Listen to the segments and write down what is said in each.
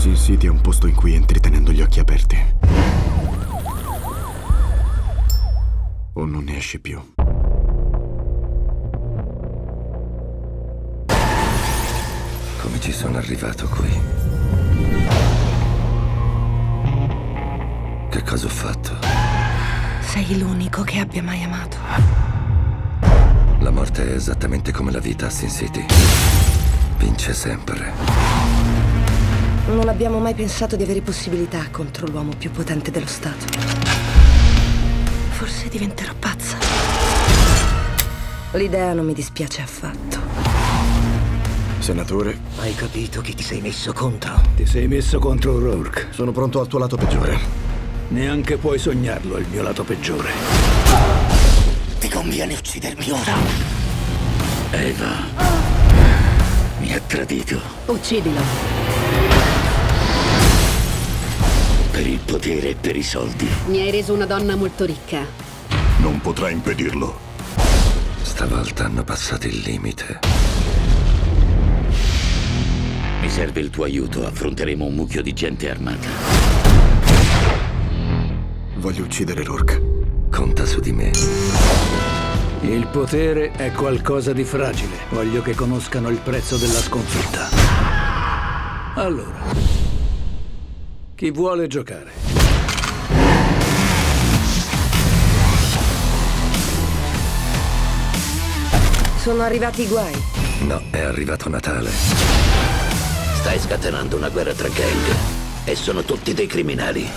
Sin City è un posto in cui entri tenendo gli occhi aperti. O non ne esci più. Come ci sono arrivato qui? Che cosa ho fatto? Sei l'unico che abbia mai amato. La morte è esattamente come la vita a Sin City. Vince sempre. Non abbiamo mai pensato di avere possibilità contro l'uomo più potente dello Stato. Forse diventerò pazza. L'idea non mi dispiace affatto. Senatore, Hai capito chi ti sei messo contro? Ti sei messo contro Rourke. sono pronto al tuo lato peggiore. Neanche puoi sognarlo, il mio lato peggiore. Ti conviene uccidermi ora. Eva mi ha tradito Uccidilo. per il potere e per i soldi. Mi hai reso una donna molto ricca. Non potrà impedirlo. Stavolta hanno passato il limite. Mi serve il tuo aiuto. Affronteremo un mucchio di gente armata. Voglio uccidere Rourke. Conta su di me. Il potere è qualcosa di fragile. Voglio che conoscano il prezzo della sconfitta. Allora, chi vuole giocare? Sono arrivati i guai. No, è arrivato Natale. Stai scatenando una guerra tra gang e sono tutti dei criminali.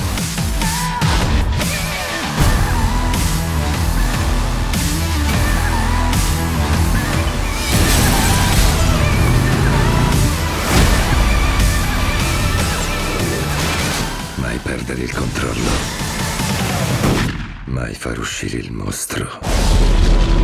Mai perdere il controllo. Mai far uscire il mostro.